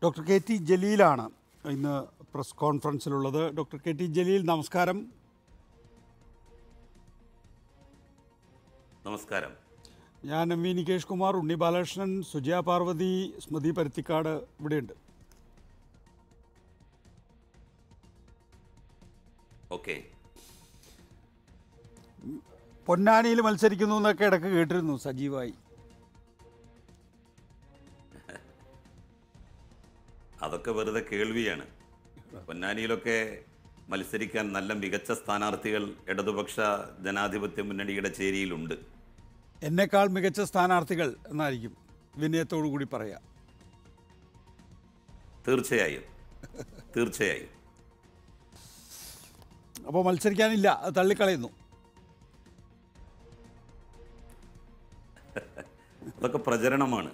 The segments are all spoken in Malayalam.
ഡോക്ടർ കെ ടി ജലീലാണ് ഇന്ന് പ്രസ് കോൺഫറൻസിലുള്ളത്. ഡോക്ടർ കെ ടി ജലീൽ, നമസ്കാരം. നമസ്കാരം. ഞാൻ എം വി നികേഷ് കുമാർ, ഉണ്ണി ബാലകൃഷ്ണൻ, സുജയ പാർവതി, സ്മൃതി പരുത്തിക്കാട് ഇവിടെയുണ്ട്. ഓക്കെ. പൊന്നാനിയിൽ മത്സരിക്കുന്നു എന്നൊക്കെ ഇടയ്ക്ക് കേട്ടിരുന്നു സജീവായി. അതൊക്കെ വെറുതെ കേൾവിയാണ്. പൊന്നാനിയിലൊക്കെ മത്സരിക്കാൻ നല്ല മികച്ച സ്ഥാനാർത്ഥികൾ ഇടതുപക്ഷ ജനാധിപത്യ മുന്നണിയുടെ ചേരിയിലുണ്ട്. എന്നെക്കാൾ മികച്ച സ്ഥാനാർത്ഥികൾ എന്നായിരിക്കും വിനയത്തോടു കൂടി പറയാം. തീർച്ചയായും. അപ്പോൾ മത്സരിക്കാനില്ല, അത് തള്ളിക്കളയുന്നു. അതൊക്കെ പ്രചരണമാണ്.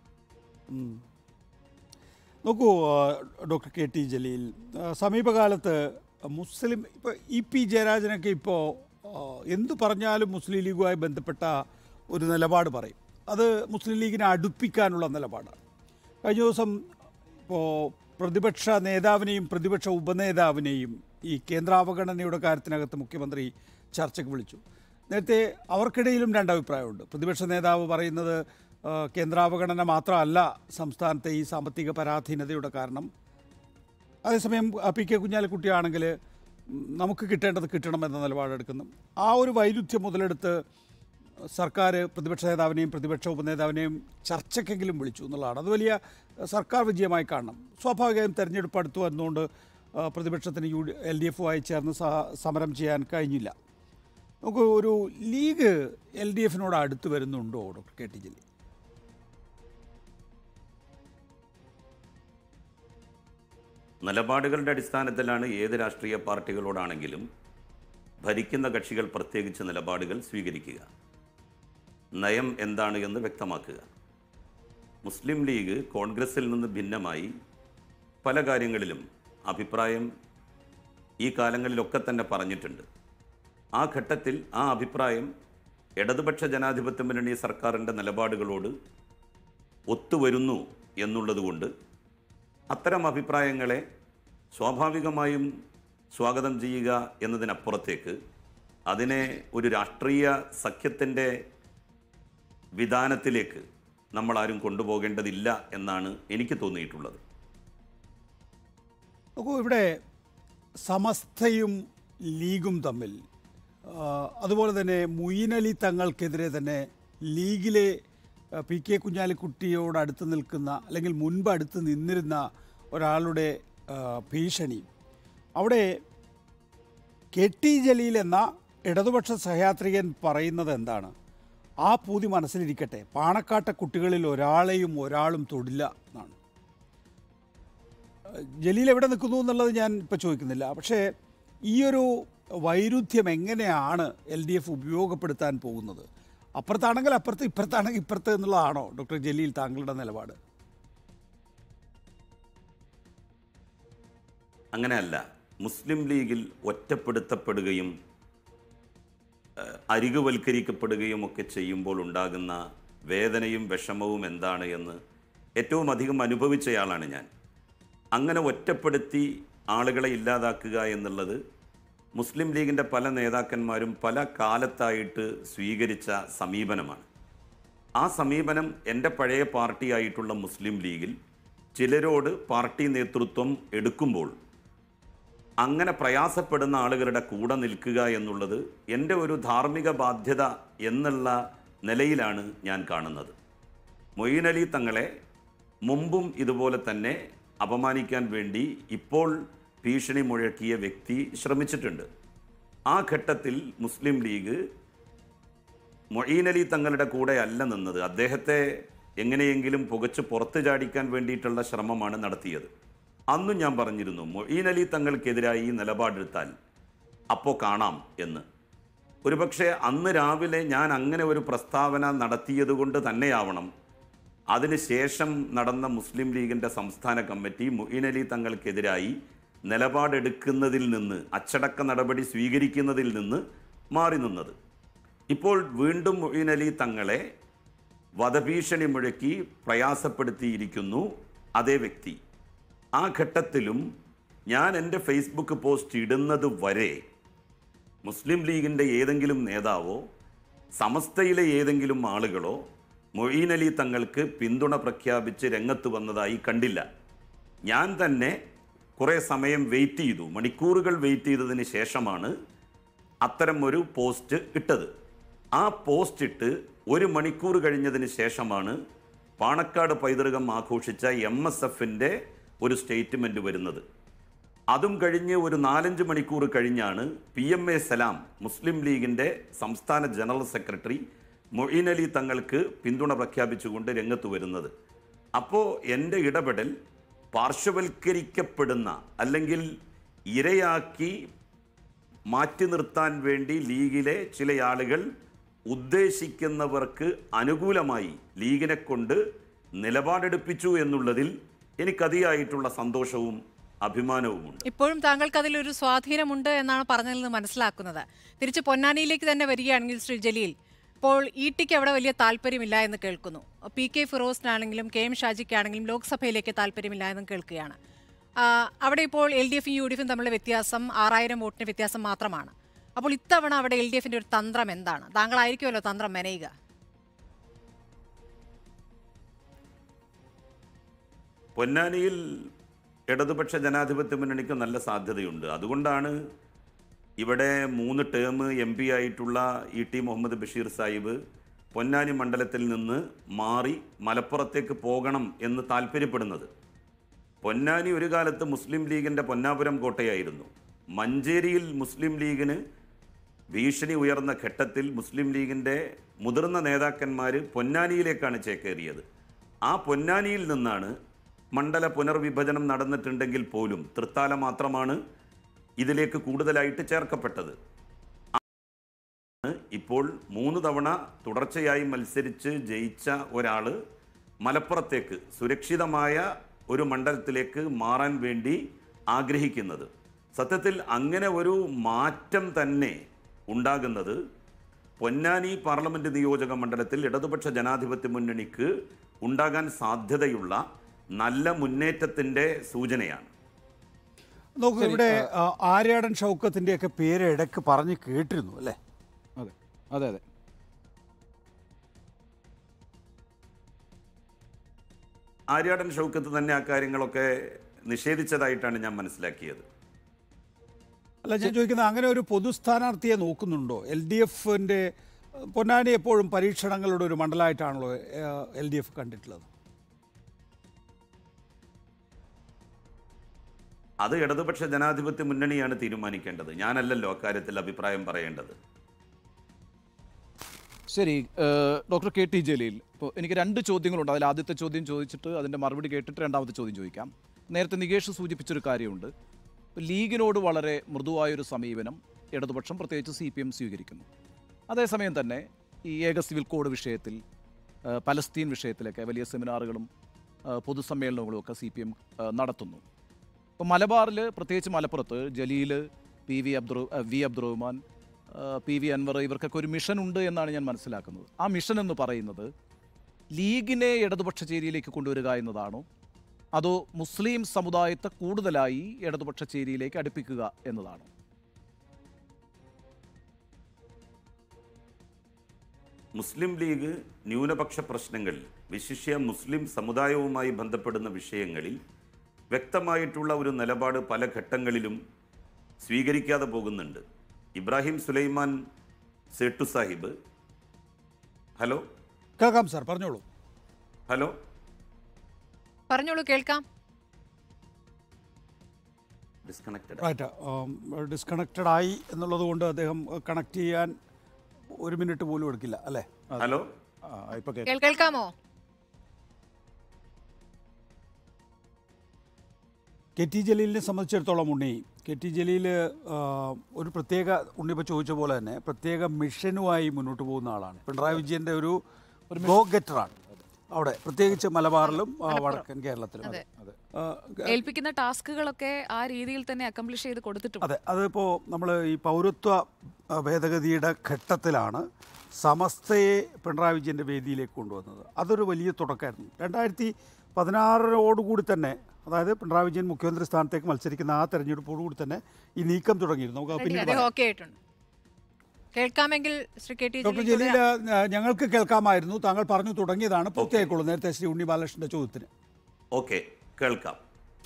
നോക്കൂ ഡോക്ടർ കെ ടി ജലീൽ, സമീപകാലത്ത് മുസ്ലിം ഇപ്പോൾ ഇ പി ജയരാജനൊക്കെ ഇപ്പോൾ എന്തു പറഞ്ഞാലും മുസ്ലിം ലീഗുമായി ബന്ധപ്പെട്ട ഒരു നിലപാട് പറയും. അത് മുസ്ലിം ലീഗിനെ അടുപ്പിക്കാനുള്ള നിലപാടാണ്. കഴിഞ്ഞ ദിവസം ഇപ്പോൾ പ്രതിപക്ഷ നേതാവിനെയും പ്രതിപക്ഷ ഉപനേതാവിനെയും ഈ കേന്ദ്രാവഗണനയുടെ കാര്യത്തിനകത്ത് മുഖ്യമന്ത്രി ചർച്ചയ്ക്ക് വിളിച്ചു. നേരത്തെ അവർക്കിടയിലും രണ്ടഭിപ്രായമുണ്ട്. പ്രതിപക്ഷ നേതാവ് പറയുന്നത് കേന്ദ്രാവഗണന മാത്രമല്ല സംസ്ഥാനത്തെ ഈ സാമ്പത്തിക പരാധീനതയുടെ കാരണം. അതേസമയം പി കെ കുഞ്ഞാലിക്കുട്ടിയാണെങ്കിൽ നമുക്ക് കിട്ടേണ്ടത് കിട്ടണമെന്ന നിലപാടെടുക്കുന്നു. ആ ഒരു വൈരുദ്ധ്യം മുതലെടുത്ത് സർക്കാർ പ്രതിപക്ഷ നേതാവിനെയും പ്രതിപക്ഷ ഉപനേതാവിനെയും ചർച്ചയ്ക്കെങ്കിലും വിളിച്ചു എന്നുള്ളതാണ്. അത് വലിയ സർക്കാർ വിജയമായി കാണണം. സ്വാഭാവികമായും തെരഞ്ഞെടുപ്പ് അടുത്തു വന്നുകൊണ്ട് പ്രതിപക്ഷത്തിന് LDF-ഉമായി ചേർന്ന് സമരം ചെയ്യാൻ കഴിഞ്ഞില്ല. നമുക്ക് ഒരു ലീഗ് LDF-നോട് അടുത്ത് വരുന്നുണ്ടോ ഡോക്ടർ കെ ടി ജലീൽ? നിലപാടുകളുടെ അടിസ്ഥാനത്തിലാണ് ഏത് രാഷ്ട്രീയ പാർട്ടികളോടാണെങ്കിലും ഭരിക്കുന്ന കക്ഷികൾ പ്രത്യേകിച്ച് നിലപാടുകൾ സ്വീകരിക്കുക, നയം എന്താണ് എന്ന് വ്യക്തമാക്കുക. മുസ്ലിം ലീഗ് കോൺഗ്രസിൽ നിന്ന് ഭിന്നമായി പല കാര്യങ്ങളിലും അഭിപ്രായം ഈ കാലങ്ങളിലൊക്കെ തന്നെ പറഞ്ഞിട്ടുണ്ട്. ആ ഘട്ടത്തിൽ ആ അഭിപ്രായം ഇടതുപക്ഷ ജനാധിപത്യ മുന്നണി സർക്കാരിൻ്റെ നിലപാടുകളോട് ഒത്തുവരുന്നു എന്നുള്ളതുകൊണ്ട് അത്തരം അഭിപ്രായങ്ങളെ സ്വാഭാവികമായും സ്വാഗതം ചെയ്യുക എന്നതിനപ്പുറത്തേക്ക് അതിനെ ഒരു രാഷ്ട്രീയ സഖ്യത്തിൻ്റെ വിധാനത്തിലേക്ക് നമ്മളാരും കൊണ്ടുപോകേണ്ടതില്ല എന്നാണ് എനിക്ക് തോന്നിയിട്ടുള്ളത്. നോക്കൂ, ഇവിടെ സമസ്തയും ലീഗും തമ്മിൽ, അതുപോലെ തന്നെ മൊയ്ൻ അലി തങ്ങൾക്കെതിരെ തന്നെ ലീഗിലെ പി കെ കുഞ്ഞാലിക്കുട്ടിയോട് അടുത്ത് നിൽക്കുന്ന അല്ലെങ്കിൽ മുൻപ് അടുത്ത് നിന്നിരുന്ന ഒരാളുടെ ഭീഷണി, അവിടെ കെ ടി ജലീൽ എന്ന ഇടതുപക്ഷ സഹയാത്രികൻ പറയുന്നത് എന്താണ്? ആ പൂതി മനസ്സിലിരിക്കട്ടെ, പാണക്കാട്ടെ കുട്ടികളിൽ ഒരാളും തൊടില്ല എന്നാണ്. ജലീൽ എവിടെ നിൽക്കുന്നു എന്നുള്ളത് ഞാൻ ഇപ്പോൾ ചോദിക്കുന്നില്ല. പക്ഷേ ഈയൊരു വൈരുദ്ധ്യം എങ്ങനെയാണ് LDF ഉപയോഗപ്പെടുത്താൻ പോകുന്നത്? അപ്പുറത്താണെങ്കിൽ അപ്പുറത്ത്, ഇപ്പുറത്താണെങ്കിൽ ഇപ്പുറത്ത് എന്നുള്ളതാണോ ഡോക്ടർ ജലീൽ താങ്കളുടെ നിലപാട്? അങ്ങനെയല്ല. മുസ്ലിം ലീഗിൽ ഒറ്റപ്പെടുത്തപ്പെടുകയും അരികുവൽക്കരിക്കപ്പെടുകയും ഒക്കെ ചെയ്യുമ്പോൾ ഉണ്ടാകുന്ന വേദനയും വിഷമവും എന്താണ് എന്ന് ഏറ്റവും അധികം അനുഭവിച്ചയാളാണ് ഞാൻ. അങ്ങനെ ഒറ്റപ്പെടുത്തി ആളുകളെ ഇല്ലാതാക്കുക എന്നുള്ളത് മുസ്ലിം ലീഗിൻ്റെ പല നേതാക്കന്മാരും പല കാലത്തായിട്ട് സ്വീകരിച്ച സമീപനമാണ്. ആ സമീപനം എൻ്റെ പഴയ പാർട്ടിയായിട്ടുള്ള മുസ്ലിം ലീഗിൽ ചിലരോട് പാർട്ടി നേതൃത്വം എടുക്കുമ്പോൾ അങ്ങനെ പ്രയാസപ്പെടുന്ന ആളുകളുടെ കൂടെ നിൽക്കുക എന്നുള്ളത് എൻ്റെ ഒരു ധാർമ്മിക ബാധ്യത എന്നുള്ള നിലയിലാണ് ഞാൻ കാണുന്നത്. മൊയ്ൻ അലി തങ്ങളെ മുമ്പും ഇതുപോലെ തന്നെ അപമാനിക്കാൻ വേണ്ടി ഇപ്പോൾ ഭീഷണി മുഴക്കിയ വ്യക്തി ശ്രമിച്ചിട്ടുണ്ട്. ആ ഘട്ടത്തിൽ മുസ്ലിം ലീഗ് മൊയ്ൻ അലി തങ്ങളുടെ കൂടെ അല്ല നിന്നത്. അദ്ദേഹത്തെ എങ്ങനെയെങ്കിലും പുകച്ച് പുറത്തു ചാടിക്കാൻ വേണ്ടിയിട്ടുള്ള ശ്രമമാണ് നടത്തിയത്. അന്നും ഞാൻ പറഞ്ഞിരുന്നു, മൊയ്ൻ അലി തങ്ങൾക്കെതിരായി ഈ നിലപാടെടുത്താൽ അപ്പോൾ കാണാം എന്ന്. ഒരുപക്ഷെ അന്ന് രാവിലെ ഞാൻ അങ്ങനെ ഒരു പ്രസ്താവന നടത്തിയത് കൊണ്ട് തന്നെയാവണം അതിനുശേഷം നടന്ന മുസ്ലിം ലീഗിൻ്റെ സംസ്ഥാന കമ്മിറ്റി മൊയ്ൻ അലി തങ്ങൾക്കെതിരായി നിലപാടെടുക്കുന്നതിൽ നിന്ന്, അച്ചടക്ക നടപടി സ്വീകരിക്കുന്നതിൽ നിന്ന് മാറി നിന്നത്. ഇപ്പോൾ വീണ്ടും മൊയ്ൻ അലി തങ്ങളെ വധഭീഷണി മുഴക്കി പ്രയാസപ്പെടുത്തിയിരിക്കുന്നു അതേ വ്യക്തി. ആ ഘട്ടത്തിലും ഞാൻ എൻ്റെ ഫേസ്ബുക്ക് പോസ്റ്റ് ഇടുന്നത് വരെ മുസ്ലിം ലീഗിൻ്റെ ഏതെങ്കിലും നേതാവോ സമസ്തയിലെ ഏതെങ്കിലും ആളുകളോ മൊയ്ൻ അലി തങ്ങൾക്ക് പിന്തുണ പ്രഖ്യാപിച്ച് രംഗത്ത് വന്നതായി കണ്ടില്ല. ഞാൻ തന്നെ കുറേ സമയം വെയിറ്റ് ചെയ്തു, മണിക്കൂറുകൾ വെയിറ്റ് ചെയ്തതിന് ശേഷമാണ് അത്തരം ഒരു പോസ്റ്റ് ഇട്ടത്. ആ പോസ്റ്റ് ഇട്ട് 1 മണിക്കൂർ കഴിഞ്ഞതിന് ശേഷമാണ് പാണക്കാട് പൈതൃകം ആഘോഷിച്ച MSFൻ്റെ ഒരു സ്റ്റേറ്റ്മെൻറ്റ് വരുന്നത്. അതും കഴിഞ്ഞ് ഒരു 4-5 മണിക്കൂർ കഴിഞ്ഞാണ് PMA സലാം മുസ്ലിം ലീഗിൻ്റെ സംസ്ഥാന ജനറൽ സെക്രട്ടറി മൊയ്ൻ അലി തങ്ങൾക്ക് പിന്തുണ പ്രഖ്യാപിച്ചുകൊണ്ട് രംഗത്ത് വരുന്നത്. അപ്പോൾ എൻ്റെ ഇടപെടൽ പാർശ്വവൽക്കരിക്കപ്പെടുന്ന അല്ലെങ്കിൽ ഇരയാക്കി മാറ്റി നിർത്താൻ വേണ്ടി ലീഗിലെ ചില ആളുകൾ ഉദ്ദേശിക്കുന്നവർക്ക് അനുകൂലമായി ലീഗിനെ കൊണ്ട് നിലപാടെടുപ്പിച്ചു എന്നുള്ളതിൽ എനിക്കതിയായിട്ടുള്ള സന്തോഷവും അഭിമാനവുമുണ്ട്. ഇപ്പോഴും താങ്കൾക്ക് അതിലൊരു സ്വാധീനമുണ്ട് എന്നാണ് പറഞ്ഞതിൽ നിന്ന് മനസ്സിലാക്കുന്നത്. തിരിച്ച് പൊന്നാനിയിലേക്ക് തന്നെ വരികയാണെങ്കിൽ ശ്രീ ജലീൽ, ഇപ്പോൾ ഇടിക്ക് അവിടെ വലിയ താല്പര്യമില്ല എന്ന് കേൾക്കുന്നു. PK ഫിറോസിനാണെങ്കിലും KM ഷാജിക്കാണെങ്കിലും ലോക്സഭയിലേക്ക് താല്പര്യമില്ല എന്നും കേൾക്കുകയാണ്. അവിടെ ഇപ്പോൾ LDF UDF തമ്മിലുള്ള വ്യത്യാസം 6000 വോട്ടിന് വ്യത്യാസം മാത്രമാണ്. അപ്പോൾ ഇത്തവണ അവിടെ LDFന്റെ ഒരു തന്ത്രം എന്താണ്? താങ്കളായിരിക്കുമല്ലോ തന്ത്രം മെനയുക. പൊന്നാനിയിൽ ഇടതുപക്ഷ ജനാധിപത്യ മുന്നണിക്ക് നല്ല സാധ്യതയുണ്ട്. അതുകൊണ്ടാണ് ഇവിടെ 3 ടേം MP ആയിട്ടുള്ള ET മുഹമ്മദ് ബഷീർ സാഹിബ് പൊന്നാനി മണ്ഡലത്തിൽ നിന്ന് മാറി മലപ്പുറത്തേക്ക് പോകണം എന്ന് താല്പര്യപ്പെടുന്നത്. പൊന്നാനി ഒരു കാലത്ത് മുസ്ലിം ലീഗിൻ്റെ പൊന്നാപുരം കോട്ടയായിരുന്നു. മഞ്ചേരിയിൽ മുസ്ലിം ലീഗിന് ഭീഷണി ഉയർന്ന ഘട്ടത്തിൽ മുസ്ലിം ലീഗിൻ്റെ മുതിർന്ന നേതാക്കന്മാർ പൊന്നാനിയിലേക്കാണ് ചേക്കേറിയത്. ആ പൊന്നാനിയിൽ നിന്നാണ് മണ്ഡല പുനർവിഭജനം നടന്നിട്ടുണ്ടെങ്കിൽ പോലും തൃത്താല മാത്രമാണ് ഇതിലേക്ക് കൂടുതലായിട്ട് ചേർക്കപ്പെട്ടത്. ഇപ്പോൾ 3 തവണ തുടർച്ചയായി മത്സരിച്ച് ജയിച്ച ഒരാൾ മലപ്പുറത്തേക്ക് സുരക്ഷിതമായ ഒരു മണ്ഡലത്തിലേക്ക് മാറാൻ വേണ്ടി ആഗ്രഹിക്കുന്നത്. സത്യത്തിൽ അങ്ങനെ ഒരു മാറ്റം തന്നെ ഉണ്ടാകുന്നത് പൊന്നാനി പാർലമെൻറ്റ് നിയോജക മണ്ഡലത്തിൽ ഇടതുപക്ഷ ജനാധിപത്യ മുന്നണിക്ക് ഉണ്ടാകാൻ സാധ്യതയുള്ള നല്ല മുന്നേറ്റത്തിൻ്റെ സൂചനയാണ്. നോക്കൂ, ഇവിടെ ആര്യാടൻ ഷൗക്കത്തിൻ്റെയൊക്കെ പേര് ഇടയ്ക്ക് പറഞ്ഞ് കേട്ടിരുന്നു അല്ലേ? അതെ അതെ അതെ ആര്യാടൻ ഷൗക്കത്ത് തന്നെ ആ കാര്യങ്ങളൊക്കെ നിഷേധിച്ചതായിട്ടാണ് ഞാൻ മനസ്സിലാക്കിയത്. അല്ല, ഞാൻ ചോദിക്കുന്നത് അങ്ങനെ ഒരു പൊതു സ്ഥാനാർത്ഥിയെ നോക്കുന്നുണ്ടോ? LDFൻ്റെ പൊന്നാനി എപ്പോഴും പരീക്ഷണങ്ങളുടെ ഒരു മണ്ഡലമായിട്ടാണല്ലോ LDF കണ്ടിട്ടുള്ളത്. അത് ഇടതുപക്ഷ ജനാധിപത്യ മുന്നണിയാണ് തീരുമാനിക്കേണ്ടത്. ഞാനല്ലല്ലോ അക്കാര്യത്തിൽ അഭിപ്രായം പറയേണ്ടത്. ശരി, ഡോക്ടർ KT ജലീൽ, ഇപ്പോൾ എനിക്ക് 2 ചോദ്യങ്ങളുണ്ട്. അതിൽ ആദ്യത്തെ ചോദ്യം ചോദിച്ചിട്ട് അതിൻ്റെ മറുപടി കേട്ടിട്ട് രണ്ടാമത്തെ ചോദ്യം ചോദിക്കാം. നേരത്തെ നികേഷ് സൂചിപ്പിച്ചൊരു കാര്യമുണ്ട്. ലീഗിനോട് വളരെ മൃദുവായൊരു സമീപനം ഇടതുപക്ഷം പ്രത്യേകിച്ച് CPM സ്വീകരിക്കുന്നു. അതേസമയം തന്നെ ഈ ഏക സിവിൽ കോഡ് വിഷയത്തിൽ, പലസ്തീൻ വിഷയത്തിലൊക്കെ വലിയ സെമിനാറുകളും പൊതുസമ്മേളനങ്ങളും ഒക്കെ CPM നടത്തുന്നു. ഇപ്പോൾ മലബാറിൽ, പ്രത്യേകിച്ച് മലപ്പുറത്ത് ജലീൽ, വി അബ്ദുറഹ്മാൻ, PV അൻവർ ഇവർക്കൊക്കെ ഒരു മിഷൻ ഉണ്ട് എന്നാണ് ഞാൻ മനസ്സിലാക്കുന്നത്. ആ മിഷൻ എന്ന് പറയുന്നത് ലീഗിനെ ഇടതുപക്ഷ ചേരിയിലേക്ക് കൊണ്ടുവരിക എന്നതാണോ, അതോ മുസ്ലിം സമുദായത്തെ കൂടുതലായി ഇടതുപക്ഷ ചേരിയിലേക്ക് അടുപ്പിക്കുക എന്നതാണോ? മുസ്ലിം ലീഗ് ന്യൂനപക്ഷ പ്രശ്നങ്ങളിൽ, വിശിഷ്യ മുസ്ലിം സമുദായവുമായി ബന്ധപ്പെടുന്ന വിഷയങ്ങളിൽ വ്യക്തമായിട്ടുള്ള ഒരു നിലപാട് പല ഘട്ടങ്ങളിലും സ്വീകരിക്കാതെ പോകുന്നുണ്ട്. ഇബ്രാഹിം സുലൈമാൻ സേട്ടു സാഹിബ്, ഹലോ കേൾക്കാം സാർ, പറഞ്ഞോളൂ. ഹലോ പറഞ്ഞോളൂ, കേൾക്കാം. ഡിസ്കണക്റ്റഡ് ആയി എന്നുള്ളത് കൊണ്ട് അദ്ദേഹം കണക്ട് ചെയ്യാൻ 1 മിനിറ്റ് പോലും എടുക്കില്ല അല്ലേ? ഹലോ, ഇപ്പോൾ കേൾക്കാമോ? KT ജലീലിനെ സംബന്ധിച്ചിടത്തോളം KT ജലീൽ ഒരു പ്രത്യേക, ഉണ്ണിപ്പോൾ ചോദിച്ച പോലെ തന്നെ പ്രത്യേക മിഷനുമായി മുന്നോട്ട് പോകുന്ന ആളാണ്. പിണറായി വിജയൻ്റെ ഒരു ഗോ ഗെറ്ററാണ് അവിടെ, പ്രത്യേകിച്ച് മലബാറിലും വടക്കൻ കേരളത്തിലും. ഏൽപ്പിക്കുന്ന ടാസ്കുകളൊക്കെ ആ രീതിയിൽ തന്നെ അക്കംപ്ലിഷ് ചെയ്ത് കൊടുത്തിട്ടുണ്ട്. അതെ, അതിപ്പോൾ നമ്മൾ ഈ പൗരത്വ ഭേദഗതിയുടെ ഘട്ടത്തിലാണ് സമസ്തയെ പിണറായി വിജയൻ്റെ വേദിയിലേക്ക് കൊണ്ടുവന്നത്. അതൊരു വലിയ തുടക്കമായിരുന്നു. 2016 തന്നെ അതായത് പിണറായി വിജയൻ മുഖ്യമന്ത്രി സ്ഥാനത്തേക്ക് മത്സരിക്കുന്ന ആ തെരഞ്ഞെടുപ്പോടുകൂടി തന്നെ ഈ നീക്കം തുടങ്ങിയിരുന്നു. നമുക്ക് പിന്നീട് അദ്ദേഹം ഓക്കെ ആയിട്ടുണ്ട്. കേൾക്കാമെങ്കിൽ Shri K T doctor Jaleel, ഞങ്ങൾക്ക് കേൾക്കാമായിരുന്നു. താങ്കൾ പറഞ്ഞു തുടങ്ങിയതാണ്, പൂർത്തിയായിക്കോളൂ. നേരത്തെ ശ്രീ ഉണ്ണി ബാലകൃഷ്ണന്റെ ചോദ്യത്തിന്. ഓക്കെ, കേൾക്കാം.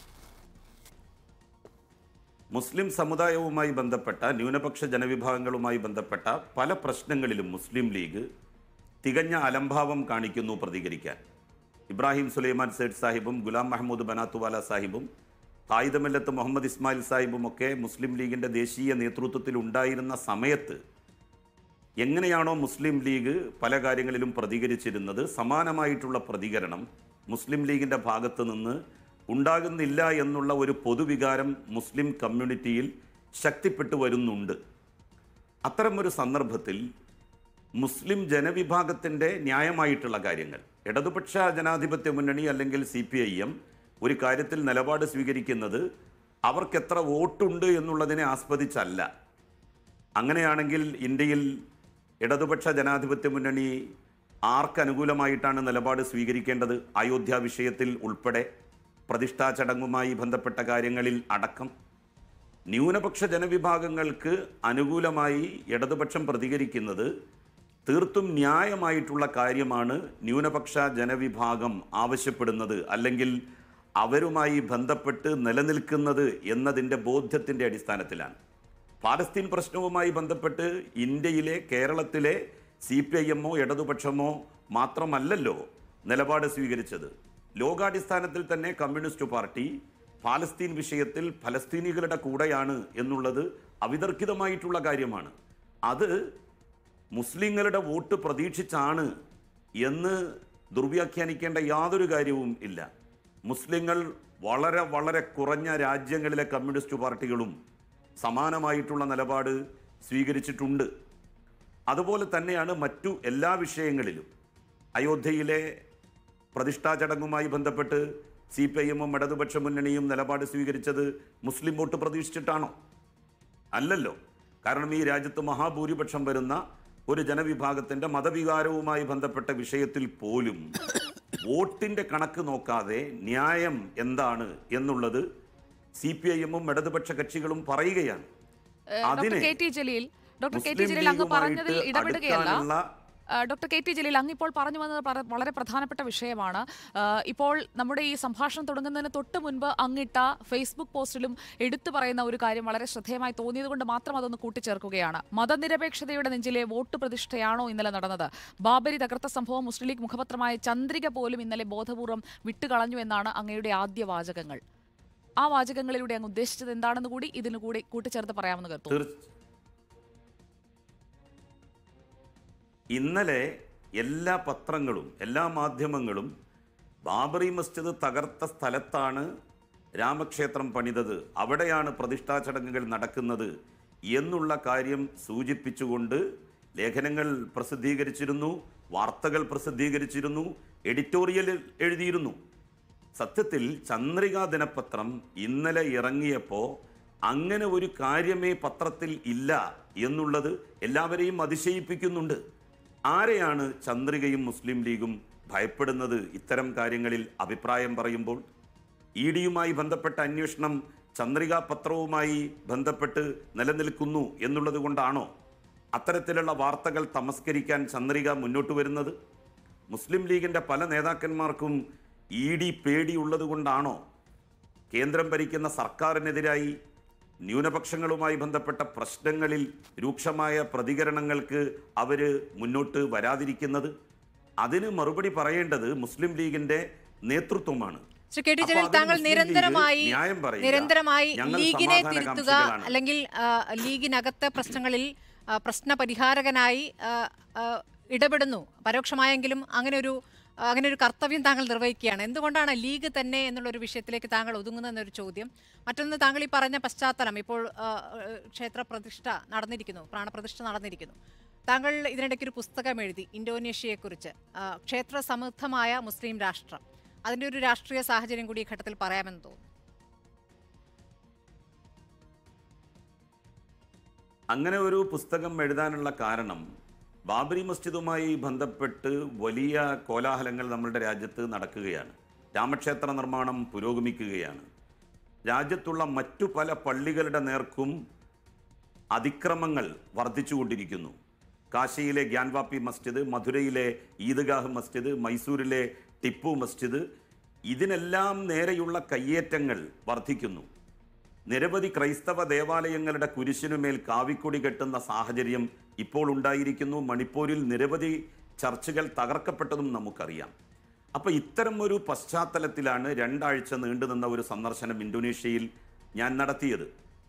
മുസ്ലിം സമുദായവുമായി ബന്ധപ്പെട്ട ന്യൂനപക്ഷ ജനവിഭാഗങ്ങളുമായി ബന്ധപ്പെട്ട പല പ്രശ്നങ്ങളിലും മുസ്ലിം ലീഗ് തികഞ്ഞ അലംഭാവം കാണിക്കുന്നു പ്രതികരിക്കാൻ. ഇബ്രാഹിം സുലൈമാൻ സേഠ് സാഹിബും ഗുലാം മഹമ്മൂദ് ബനാത്തുവാല സാഹിബും കായിദമില്ലത്ത് മുഹമ്മദ് ഇസ്മായിൽ സാഹിബും ഒക്കെ മുസ്ലിം ലീഗിൻ്റെ ദേശീയ നേതൃത്വത്തിൽ ഉണ്ടായിരുന്ന സമയത്ത് എങ്ങനെയാണോ മുസ്ലിം ലീഗ് പല കാര്യങ്ങളിലും പ്രതികരിച്ചിരുന്നത്, സമാനമായിട്ടുള്ള പ്രതികരണം മുസ്ലിം ലീഗിൻ്റെ ഭാഗത്ത് നിന്ന് ഉണ്ടാകുന്നില്ല എന്നുള്ള ഒരു പൊതുവികാരം മുസ്ലിം കമ്മ്യൂണിറ്റിയിൽ ശക്തിപ്പെട്ടു വരുന്നുണ്ട്. അത്തരമൊരു സന്ദർഭത്തിൽ മുസ്ലിം ജനവിഭാഗത്തിൻ്റെ ന്യായമായിട്ടുള്ള കാര്യങ്ങൾ ഇടതുപക്ഷ ജനാധിപത്യ മുന്നണി അല്ലെങ്കിൽ CPIM ഒരു കാര്യത്തിൽ നിലപാട് സ്വീകരിക്കുന്നത് അവർക്കെത്ര വോട്ടുണ്ട് എന്നുള്ളതിനെ ആസ്പദിച്ചല്ല. അങ്ങനെയാണെങ്കിൽ ഇന്ത്യയിൽ ഇടതുപക്ഷ ജനാധിപത്യ മുന്നണി ആർക്കനുകൂലമായിട്ടാണ് നിലപാട് സ്വീകരിക്കേണ്ടത്? അയോധ്യ വിഷയത്തിൽ ഉൾപ്പെടെ, പ്രതിഷ്ഠാ ചടങ്ങുമായി ബന്ധപ്പെട്ട കാര്യങ്ങളിൽ അടക്കം ന്യൂനപക്ഷ ജനവിഭാഗങ്ങൾക്ക് അനുകൂലമായി ഇടതുപക്ഷം പ്രതികരിക്കുന്നത് തീർത്തും ന്യായമായിട്ടുള്ള കാര്യമാണ്. ന്യൂനപക്ഷ ജനവിഭാഗം ആവശ്യപ്പെടുന്നത് അല്ലെങ്കിൽ അവരുമായി ബന്ധപ്പെട്ട് നിലനിൽക്കുന്നത് എന്നതിൻ്റെ ബോധ്യത്തിൻ്റെ അടിസ്ഥാനത്തിലാണ്. പാലസ്തീൻ പ്രശ്നവുമായി ബന്ധപ്പെട്ട് ഇന്ത്യയിലെ കേരളത്തിലെ CPIMO ഇടതുപക്ഷമോ മാത്രമല്ലല്ലോ നിലപാട് സ്വീകരിച്ചത്. ലോകാടിസ്ഥാനത്തിൽ തന്നെ കമ്മ്യൂണിസ്റ്റ് പാർട്ടി പാലസ്തീൻ വിഷയത്തിൽ ഫലസ്തീനികളുടെ കൂടെയാണ് എന്നുള്ളത് അവിതർക്കിതമായിട്ടുള്ള കാര്യമാണ്. അത് മുസ്ലിങ്ങളുടെ വോട്ട് പ്രതീക്ഷിച്ചാണ് എന്ന് ദുർവ്യാഖ്യാനിക്കേണ്ട യാതൊരു കാര്യവും ഇല്ല. മുസ്ലിങ്ങൾ വളരെ വളരെ കുറഞ്ഞ രാജ്യങ്ങളിലെ കമ്മ്യൂണിസ്റ്റ് പാർട്ടികളും സമാനമായിട്ടുള്ള നിലപാട് സ്വീകരിച്ചിട്ടുണ്ട്. അതുപോലെ തന്നെയാണ് മറ്റു എല്ലാ വിഷയങ്ങളിലും. അയോധ്യയിലെ പ്രതിഷ്ഠാ ചടങ്ങുമായി ബന്ധപ്പെട്ട് CPIM ഇടതുപക്ഷ മുന്നണിയും നിലപാട് സ്വീകരിച്ചത് മുസ്ലിം വോട്ട് പ്രതീക്ഷിച്ചിട്ടാണോ? അല്ലല്ലോ. കാരണം ഈ രാജ്യത്ത് മഹാഭൂരിപക്ഷം വരുന്ന ഒരു ജനവിഭാഗത്തിൻ്റെ മതവികാരവുമായി ബന്ധപ്പെട്ട വിഷയത്തിൽ പോലും വോട്ടിൻ്റെ കണക്ക് നോക്കാതെ ന്യായം എന്താണ് എന്നുള്ളത് CPIM ഇടതുപക്ഷ കക്ഷികളും പറയുകയാണ്. ഡോക്ടർ കെ ടി ജലീൽ അങ്ങ് പറഞ്ഞതിൽ ഇടപെടുകയല്ല. ഡോക്ടർ കെ ടി ജലീൽ, അങ്ങ് ഇപ്പോൾ പറഞ്ഞു വന്നത് വളരെ പ്രധാനപ്പെട്ട വിഷയമാണ്. ഇപ്പോൾ നമ്മുടെ ഈ സംഭാഷണം തുടങ്ങുന്നതിന് തൊട്ട് മുൻപ് അങ്ങിട്ട ഫേസ്ബുക്ക് പോസ്റ്റിലും എടുത്തു പറയുന്ന ഒരു കാര്യം വളരെ ശ്രദ്ധേയമായി തോന്നിയത് കൊണ്ട് മാത്രം അതൊന്ന് കൂട്ടിച്ചേർക്കുകയാണ്. മതനിരപേക്ഷതയുടെ നെഞ്ചിലെ വോട്ട് പ്രതിഷ്ഠയാണോ ഇന്നലെ നടന്നത്? ബാബരി തകർത്ത സംഭവം മുസ്ലിം ലീഗ് മുഖപത്രമായ ചന്ദ്രിക പോലും ഇന്നലെ ബോധപൂർവം വിട്ടുകളഞ്ഞു എന്നാണ് അങ്ങയുടെ ആദ്യ വാചകങ്ങൾ. ആ വാചകങ്ങളിലൂടെ അങ്ങ് ഉദ്ദേശിച്ചത് എന്താണെന്ന് കൂടി ഇതിനു കൂടി കൂട്ടിച്ചേർത്ത് പറയാമെന്ന് കരുതുന്നു. ഇന്നലെ എല്ലാ പത്രങ്ങളും എല്ലാ മാധ്യമങ്ങളും ബാബറി മസ്ജിദ് തകർത്ത സ്ഥലത്താണ് രാമക്ഷേത്രം പണിതത്, അവിടെയാണ് പ്രതിഷ്ഠാ ചടങ്ങുകൾ നടക്കുന്നത് എന്നുള്ള കാര്യം സൂചിപ്പിച്ചുകൊണ്ട് ലേഖനങ്ങൾ പ്രസിദ്ധീകരിച്ചിരുന്നു, വാർത്തകൾ പ്രസിദ്ധീകരിച്ചിരുന്നു, എഡിറ്റോറിയൽ എഴുതിയിരുന്നു. സത്യത്തിൽ ചന്ദ്രിക ദിനപത്രം ഇന്നലെ ഇറങ്ങിയപ്പോൾ അങ്ങനെ ഒരു കാര്യമേ പത്രത്തിൽ ഇല്ല എന്നുള്ളത് എല്ലാവരെയും അതിശയിപ്പിക്കുന്നുണ്ട്. ആരെയാണ് ചന്ദ്രികയും മുസ്ലിം ലീഗും ഭയപ്പെടുന്നത് ഇത്തരം കാര്യങ്ങളിൽ അഭിപ്രായം പറയുമ്പോൾ? EDയുമായി ബന്ധപ്പെട്ട അന്വേഷണം ചന്ദ്രിക പത്രവുമായി ബന്ധപ്പെട്ട് നിലനിൽക്കുന്നു എന്നുള്ളത് കൊണ്ടാണോ അത്തരത്തിലുള്ള വാർത്തകൾ തമസ്കരിക്കാൻ ചന്ദ്രിക മുന്നോട്ട് വരുന്നത്? മുസ്ലിം ലീഗിൻ്റെ പല നേതാക്കന്മാർക്കും ED പേടിയുള്ളത് കൊണ്ടാണോ കേന്ദ്രം ഭരിക്കുന്ന സർക്കാരിനെതിരായി ന്യൂനപക്ഷങ്ങളുമായി ബന്ധപ്പെട്ട പ്രശ്നങ്ങളിൽ രൂക്ഷമായ പ്രതികരണങ്ങൾക്ക് അവർ മുന്നോട്ട് വരാതിരിക്കുന്നത്? അതിന് മറുപടി പറയേണ്ടത് മുസ്ലിം ലീഗിൻ്റെ നേതൃത്വമാണ്. ശ്രീ കെ ടി ജലീൽ, താങ്കൾ നിരന്തരമായി ലീഗിനെ തിരുത്തുക അല്ലെങ്കിൽ ലീഗിനകത്തെ പ്രശ്നങ്ങളിൽ പ്രശ്നപരിഹാരകനായി ഇടപെടുന്നു, പരോക്ഷമായെങ്കിലും അങ്ങനെ ഒരു കർത്തവ്യം താങ്കൾ നിർവഹിക്കുകയാണ്. എന്തുകൊണ്ടാണ് ലീഗ് തന്നെ എന്നുള്ളൊരു വിഷയത്തിലേക്ക് താങ്കൾ ഒതുങ്ങുന്നതെന്നൊരു ചോദ്യം. മറ്റൊന്ന്, താങ്കൾ ഈ പറഞ്ഞ പശ്ചാത്തലം, ഇപ്പോൾ ക്ഷേത്രപ്രതിഷ്ഠ നടന്നിരിക്കുന്നു, പ്രാണപ്രതിഷ്ഠ നടന്നിരിക്കുന്നു. താങ്കൾ ഇതിനിടയ്ക്ക് ഒരു പുസ്തകം എഴുതി ഇന്തോനേഷ്യയെക്കുറിച്ച്, ക്ഷേത്ര സമൃദ്ധമായ മുസ്ലിം രാഷ്ട്രം. അതിൻ്റെ ഒരു രാഷ്ട്രീയ സാഹചര്യം കൂടി ഈ ഘട്ടത്തിൽ പറയാമെന്ന് തോന്നുന്നു. അങ്ങനെ ഒരു പുസ്തകം എഴുതാനുള്ള കാരണം ബാബരി മസ്ജിദുമായി ബന്ധപ്പെട്ട് വലിയ കോലാഹലങ്ങൾ നമ്മളുടെ രാജ്യത്ത് നടക്കുകയാണ്. രാമക്ഷേത്ര നിർമ്മാണം പുരോഗമിക്കുകയാണ്. രാജ്യത്തുള്ള മറ്റു പല പള്ളികളുടെ നേർക്കും അതിക്രമങ്ങൾ വർദ്ധിച്ചുകൊണ്ടിരിക്കുന്നു. കാശിയിലെ ഗ്യാൻവാപ്പി മസ്ജിദ്, മധുരയിലെ ഈദ്ഗാഹ് മസ്ജിദ്, മൈസൂരിലെ ടിപ്പു മസ്ജിദ്, ഇതിനെല്ലാം നേരെയുള്ള കയ്യേറ്റങ്ങൾ വർദ്ധിക്കുന്നു. നിരവധി ക്രൈസ്തവ ദേവാലയങ്ങളുടെ കുരിശിനുമേൽ കാവിക്കൊടി കെട്ടുന്ന സാഹചര്യം ഇപ്പോൾ ഉണ്ടായിരിക്കുന്നു. മണിപ്പൂരിൽ നിരവധി ചർച്ചുകൾ തകർക്കപ്പെട്ടതും നമുക്കറിയാം. അപ്പോൾ ഇത്തരം ഒരു പശ്ചാത്തലത്തിലാണ് 2 ആഴ്ച നീണ്ടുനിന്ന ഒരു സന്ദർശനം ഇന്തോനേഷ്യയിൽ ഞാൻ നടത്തിയത്.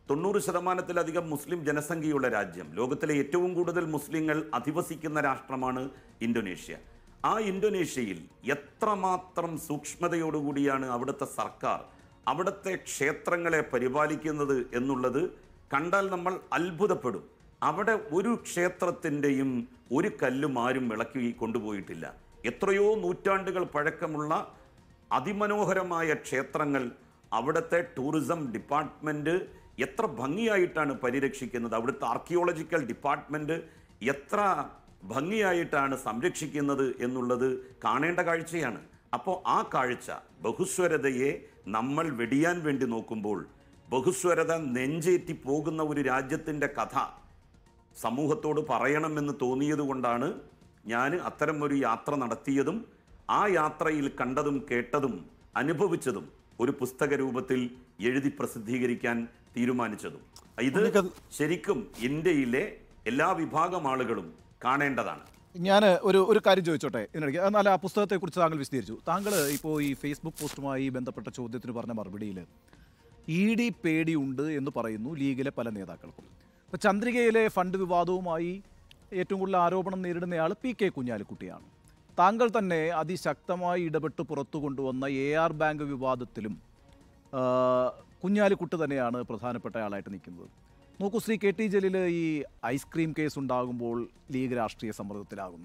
90% മുസ്ലിം ജനസംഖ്യയുള്ള രാജ്യം, ലോകത്തിലെ ഏറ്റവും കൂടുതൽ മുസ്ലിങ്ങൾ അധിവസിക്കുന്ന രാഷ്ട്രമാണ് ഇന്തോനേഷ്യ. ആ ഇന്തോനേഷ്യയിൽ എത്രമാത്രം സൂക്ഷ്മതയോടുകൂടിയാണ് അവിടുത്തെ സർക്കാർ അവിടുത്തെ ക്ഷേത്രങ്ങളെ പരിപാലിക്കുന്നത് എന്നുള്ളത് കണ്ടാൽ നമ്മൾ അത്ഭുതപ്പെടും. അവിടെ ഒരു ക്ഷേത്രത്തിൻ്റെയും ഒരു കല്ലും ആരും ഇളക്കി കൊണ്ടുപോയിട്ടില്ല. എത്രയോ നൂറ്റാണ്ടുകൾ പഴക്കമുള്ള അതിമനോഹരമായ ക്ഷേത്രങ്ങൾ അവിടുത്തെ ടൂറിസം ഡിപ്പാർട്ട്മെൻറ്റ് എത്ര ഭംഗിയായിട്ടാണ് പരിരക്ഷിക്കുന്നത്. അവിടുത്തെ ആർക്കിയോളജിക്കൽ ഡിപ്പാർട്ട്മെൻറ്റ് എത്ര ഭംഗിയായിട്ടാണ് സംരക്ഷിക്കുന്നത് എന്നുള്ളത് കാണേണ്ട കാഴ്ചയാണ്. അപ്പോൾ ആ കാഴ്ച, ബഹുസ്വരതയെ നമ്മൾ വെടിയാൻ വേണ്ടി നോക്കുമ്പോൾ ബഹുസ്വരത നെഞ്ചേറ്റി പോകുന്ന ഒരു രാജ്യത്തിൻ്റെ കഥ സമൂഹത്തോട് പറയണമെന്ന് തോന്നിയതുകൊണ്ടാണ് ഞാൻ അത്തരം ഒരു യാത്ര നടത്തിയതും ആ യാത്രയിൽ കണ്ടതും കേട്ടതും അനുഭവിച്ചതും ഒരു പുസ്തക രൂപത്തിൽ എഴുതി പ്രസിദ്ധീകരിക്കാൻ തീരുമാനിച്ചതും. ഇത് ശരിക്കും ഇന്ത്യയിലെ എല്ലാ വിഭാഗം ആളുകളും കാണേണ്ടതാണ്. ഞാൻ ഒരു കാര്യം ചോദിച്ചോട്ടെ ഇതിനിടയ്ക്ക്. എന്നാൽ ആ പുസ്തകത്തെക്കുറിച്ച് താങ്കൾ വിശദീകരിച്ചു. താങ്കൾ ഇപ്പോൾ ഈ ഫേസ്ബുക്ക് പോസ്റ്റുമായി ബന്ധപ്പെട്ട ചോദ്യത്തിന് പറഞ്ഞ മറുപടിയിൽ ED പേടിയുണ്ട് എന്ന് പറയുന്നു ലീഗിലെ പല നേതാക്കൾക്കും. ഇപ്പോൾ ചന്ദ്രികയിലെ ഫണ്ട് വിവാദവുമായി ഏറ്റവും കൂടുതൽ ആരോപണം നേരിടുന്നയാൾ PK കുഞ്ഞാലിക്കുട്ടിയാണ്. താങ്കൾ തന്നെ അതിശക്തമായി ഇടപെട്ട് പുറത്തു കൊണ്ടുവന്ന AR ബാങ്ക് വിവാദത്തിലും കുഞ്ഞാലിക്കുട്ടി തന്നെയാണ് പ്രധാനപ്പെട്ട ആളായിട്ട് നിൽക്കുന്നത്. നോക്കൂ, ശ്രീ KT ജലീൽ, ഈ ഐസ്ക്രീം കേസ് ഉണ്ടാകുമ്പോൾ ലീഗ് രാഷ്ട്രീയ സമ്മർദ്ദത്തിലാകുന്നു.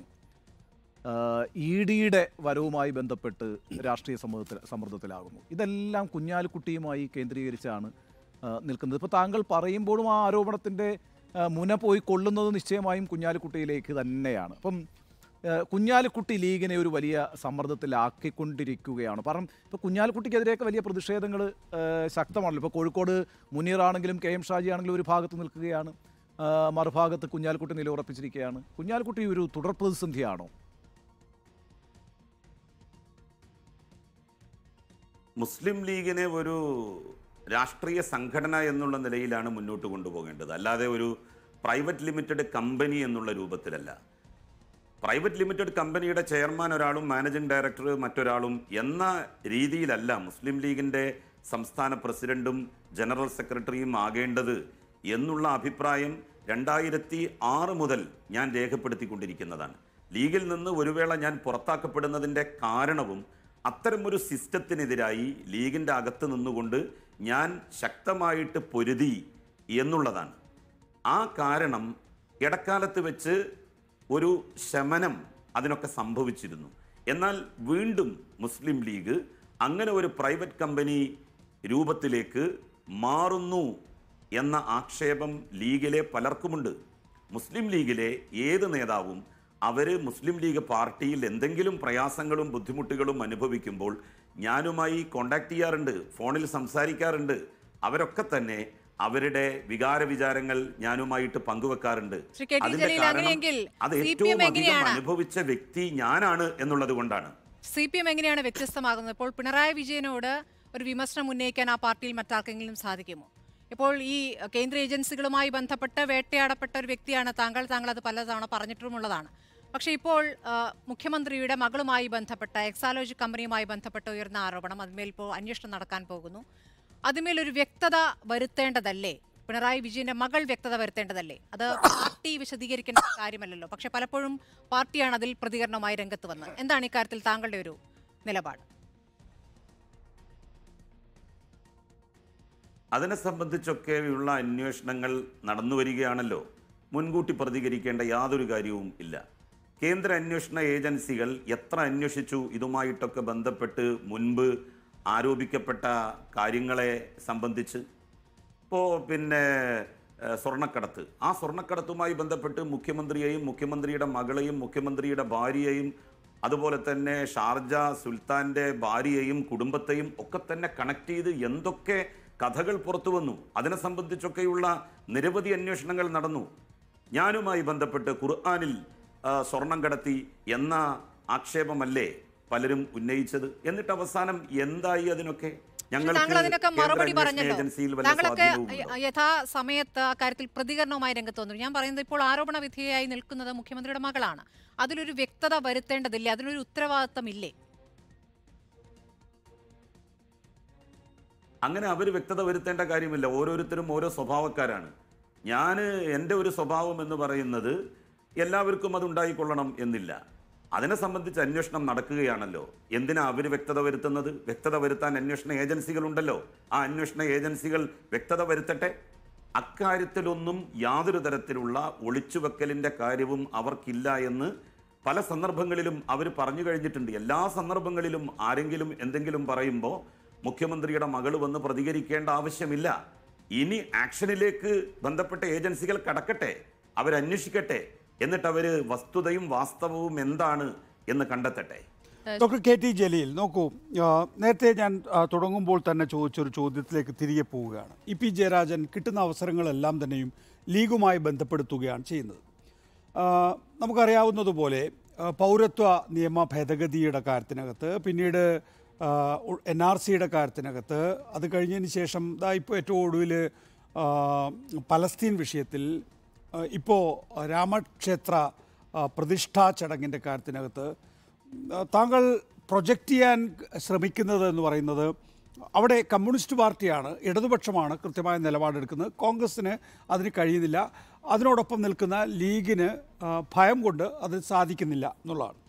EDയുടെ വരവുമായി ബന്ധപ്പെട്ട് രാഷ്ട്രീയ സമ്മർദ്ദത്തിലാകുന്നു. ഇതെല്ലാം കുഞ്ഞാലിക്കുട്ടിയുമായി കേന്ദ്രീകരിച്ചാണ് നിൽക്കുന്നത്. ഇപ്പോൾ താങ്കൾ പറയുമ്പോഴും ആ ആരോപണത്തിൻ്റെ മുന പോയി കൊള്ളുന്നത് നിശ്ചയമായും കുഞ്ഞാലിക്കുട്ടിയിലേക്ക് തന്നെയാണ്. അപ്പം കുഞ്ഞാലിക്കുട്ടി ലീഗിനെ ഒരു വലിയ സമ്മർദ്ദത്തിലാക്കിക്കൊണ്ടിരിക്കുകയാണ്. കാരണം ഇപ്പോൾ കുഞ്ഞാലിക്കുട്ടിക്കെതിരെയൊക്കെ വലിയ പ്രതിഷേധങ്ങൾ ശക്തമാണല്ലോ. ഇപ്പോൾ കോഴിക്കോട് മുനീറാണെങ്കിലും KM ഷാജി ആണെങ്കിലും ഒരു ഭാഗത്ത് നിൽക്കുകയാണ്, മറുഭാഗത്ത് കുഞ്ഞാലിക്കുട്ടി നിലയുറപ്പിച്ചിരിക്കുകയാണ്. കുഞ്ഞാലിക്കുട്ടി ഒരു തുടർ പ്രതിസന്ധിയാണോ? മുസ്ലിം ലീഗിനെ ഒരു രാഷ്ട്രീയ സംഘടന എന്നുള്ള നിലയിലാണ് മുന്നോട്ട് കൊണ്ടുപോകേണ്ടത്, അല്ലാതെ ഒരു പ്രൈവറ്റ് ലിമിറ്റഡ് കമ്പനി എന്നുള്ള രൂപത്തിലല്ല. പ്രൈവറ്റ് ലിമിറ്റഡ് കമ്പനിയുടെ ചെയർമാൻ ഒരാളും മാനേജിംഗ് ഡയറക്ടർ മറ്റൊരാളും എന്ന രീതിയിലല്ല മുസ്ലിം ലീഗിൻ്റെ സംസ്ഥാന പ്രസിഡന്റും ജനറൽ സെക്രട്ടറിയും ആകേണ്ടത് എന്നുള്ള അഭിപ്രായം 2006 മുതൽ ഞാൻ രേഖപ്പെടുത്തിക്കൊണ്ടിരിക്കുന്നതാണ്. ലീഗിൽ നിന്ന് ഒരു വേള ഞാൻ പുറത്താക്കപ്പെടുന്നതിൻ്റെ കാരണവും അത്തരമൊരു സിസ്റ്റത്തിനെതിരായി ലീഗിൻ്റെ അകത്ത് നിന്നുകൊണ്ട് ഞാൻ ശക്തമായിട്ട് പൊരുതി എന്നുള്ളതാണ്. ആ കാരണം ഇടക്കാലത്ത് വെച്ച് ഒരു ശമനം അതിനൊക്കെ സംഭവിച്ചിരുന്നു. എന്നാൽ വീണ്ടും മുസ്ലിം ലീഗ് അങ്ങനെ ഒരു പ്രൈവറ്റ് കമ്പനി രൂപത്തിലേക്ക് മാറുന്നു എന്ന ആക്ഷേപം ലീഗിലെ പലർക്കുമുണ്ട്. മുസ്ലിം ലീഗിലെ ഏത് നേതാവും അവർ മുസ്ലിം ലീഗ് പാർട്ടിയിൽ എന്തെങ്കിലും പ്രയാസങ്ങളും ബുദ്ധിമുട്ടുകളും അനുഭവിക്കുമ്പോൾ ഞാനുമായി കോണ്ടാക്ട് ചെയ്യാറുണ്ട്, ഫോണിൽ സംസാരിക്കാറുണ്ട്. അവരൊക്കെ തന്നെ അവരുടെ വികാര വിചാരങ്ങൾ ഞാനുമായിട്ട് പങ്കുവെക്കാറുണ്ട്. അതിന്റെ കാരണം അത് ഏറ്റവും അധികം അനുഭവിച്ച വ്യക്തി ഞാനാണ് എന്നുള്ളത് കൊണ്ടാണ്. CPM എങ്ങനെയാണ് വ്യത്യസ്തമാകുന്നത്? ഇപ്പോൾ പിണറായി വിജയനോട് ഒരു വിമർശനം ഉന്നയിക്കാൻ ആ പാർട്ടിയിൽ മറ്റാർക്കെങ്കിലും സാധിക്കുമോ? ഇപ്പോൾ ഈ കേന്ദ്ര ഏജൻസികളുമായി ബന്ധപ്പെട്ട് വേട്ടയാടപ്പെട്ട ഒരു വ്യക്തിയാണ് താങ്കൾ അത് പലതവണ പറഞ്ഞിട്ടുമുള്ളതാണ്. പക്ഷേ ഇപ്പോൾ മുഖ്യമന്ത്രിയുടെ മകളുമായി ബന്ധപ്പെട്ട എക്സാലോജി കമ്പനിയുമായി ബന്ധപ്പെട്ട് ഉയർന്ന ആരോപണം, അതിന്മേൽ ഇപ്പോൾ അന്വേഷണം നടക്കാൻ പോകുന്നു. അതിന്മേലൊരു വ്യക്തത വരുത്തേണ്ടതല്ലേ? പിണറായി വിജയന്റെ മകൾ വ്യക്തത വരുത്തേണ്ടതല്ലേ? അത് പാർട്ടി വിശദീകരിക്കേണ്ട കാര്യമല്ലല്ലോ. പക്ഷെ പലപ്പോഴും പാർട്ടിയാണ് അതിൽ പ്രതികരണവുമായി രംഗത്ത് വന്നത്. എന്താണ് ഇക്കാര്യത്തിൽ താങ്കളുടെ ഒരു നിലപാട്? അതിനെ സംബന്ധിച്ചൊക്കെയുള്ള അന്വേഷണങ്ങൾ നടന്നു വരികയാണല്ലോ. മുൻകൂട്ടി പ്രതികരിക്കേണ്ട യാതൊരു കാര്യവും ഇല്ല. കേന്ദ്ര അന്വേഷണ ഏജൻസികൾ എത്ര അന്വേഷിച്ചു ഇതുമായിട്ടൊക്കെ ബന്ധപ്പെട്ട് മുൻപ് ആരോപിക്കപ്പെട്ട കാര്യങ്ങളെ സംബന്ധിച്ച്? ഇപ്പോൾ സ്വർണ്ണക്കടത്ത്, ആ സ്വർണ്ണക്കടത്തുമായി ബന്ധപ്പെട്ട് മുഖ്യമന്ത്രിയെയും മുഖ്യമന്ത്രിയുടെ മകളെയും മുഖ്യമന്ത്രിയുടെ ഭാര്യയെയും അതുപോലെ തന്നെ ഷാർജ സുൽത്താൻ്റെ ഭാര്യയെയും കുടുംബത്തെയും ഒക്കെ തന്നെ കണക്ട് ചെയ്ത് എന്തൊക്കെ കഥകൾ പുറത്തു വന്നു. അതിനെ സംബന്ധിച്ചൊക്കെയുള്ള നിരവധി അന്വേഷണങ്ങൾ നടന്നു. ഞാനുമായി ബന്ധപ്പെട്ട് ഖുർആനിൽ സ്വർണം കടത്തി എന്ന ആക്ഷേപമല്ലേ പലരും ഉന്നയിച്ചത്? എന്നിട്ട് അവസാനം എന്തായി അതിനൊക്കെ? താങ്കൾ അതിനൊക്കെ മറുപടി പറഞ്ഞല്ലോ. താങ്കളൊക്കെ യഥാസമയത്ത് അക്കാര്യത്തിൽ പ്രതികരണവുമായി രംഗത്ത് വന്നു. ഞാൻ പറയുന്നത് ഇപ്പോൾ ആരോപണ വിധേയയായി നിൽക്കുന്നത് മുഖ്യമന്ത്രിയുടെ മകളാണ്. അതിലൊരു വ്യക്തത വരുത്തേണ്ടതില്ലേ? അതിനൊരു ഉത്തരവാദിത്തമില്ലേ? അങ്ങനെ അവർ വ്യക്തത വരുത്തേണ്ട കാര്യമില്ല. ഓരോരുത്തരും ഓരോ സ്വഭാവക്കാരാണ്. എൻ്റെ ഒരു സ്വഭാവം എന്ന് പറയുന്നത് എല്ലാവർക്കും അത് ഉണ്ടായിക്കൊള്ളണം എന്നില്ല. അതിനെ സംബന്ധിച്ച് അന്വേഷണം നടക്കുകയാണല്ലോ. എന്തിനാ അവർ വ്യക്തത വരുത്തുന്നത്? വ്യക്തത വരുത്താൻ അന്വേഷണ ഏജൻസികളുണ്ടല്ലോ. ആ അന്വേഷണ ഏജൻസികൾ വ്യക്തത വരുത്തട്ടെ. അക്കാര്യത്തിലൊന്നും യാതൊരു തരത്തിലുള്ള ഒളിച്ചുവെക്കലിൻ്റെ കാര്യവും അവർക്കില്ല എന്ന് പല സന്ദർഭങ്ങളിലും അവർ പറഞ്ഞു കഴിഞ്ഞിട്ടുണ്ട്. എല്ലാ സന്ദർഭങ്ങളിലും ആരെങ്കിലും എന്തെങ്കിലും പറയുമ്പോൾ മുഖ്യമന്ത്രിയുടെ മകൾ വന്ന് പ്രതികരിക്കേണ്ട ആവശ്യമില്ല. ഇനി ആക്ഷനിലേക്ക് ബന്ധപ്പെട്ട ഏജൻസികൾ കടക്കട്ടെ, അവരന്വേഷിക്കട്ടെ, എന്നിട്ട് അവർ വസ്തുതയും വാസ്തവവും എന്താണ് എന്ന് കണ്ടെത്തട്ടെ. ഡോക്ടർ കെ ടി ജലീൽ, നോക്കൂ, നേരത്തെ ഞാൻ തുടങ്ങുമ്പോൾ തന്നെ ചോദിച്ചൊരു ചോദ്യത്തിലേക്ക് തിരികെ പോവുകയാണ്. ഇ പി ജയരാജൻ കിട്ടുന്ന അവസരങ്ങളെല്ലാം തന്നെയും ലീഗുമായി ബന്ധപ്പെടുത്തുകയാണ് ചെയ്യുന്നത്. നമുക്കറിയാവുന്നതുപോലെ പൗരത്വ നിയമ ഭേദഗതിയുടെ കാര്യത്തിനകത്ത്, പിന്നീട് NRCയുടെ കാര്യത്തിനകത്ത്, അത് കഴിഞ്ഞതിന് ശേഷം ഇപ്പോൾ ഏറ്റവും ഒടുവിൽ പലസ്തീൻ വിഷയത്തിൽ, ഇപ്പോൾ രാമക്ഷേത്ര പ്രതിഷ്ഠാ ചടങ്ങിൻ്റെ കാര്യത്തിനകത്ത് താങ്കൾ പ്രൊജക്റ്റ് ചെയ്യാൻ ശ്രമിക്കുന്നത് എന്ന് പറയുന്നത് അവിടെ കമ്മ്യൂണിസ്റ്റ് പാർട്ടിയാണ്, ഇടതുപക്ഷമാണ് കൃത്യമായ നിലപാടെടുക്കുന്നത്. കോൺഗ്രസ്സിന് അതിന് കഴിയുന്നില്ല. അതിനോടൊപ്പം നിൽക്കുന്ന ലീഗിന് ഭയം കൊണ്ട് അത് സാധിക്കുന്നില്ല എന്നുള്ളതാണ്.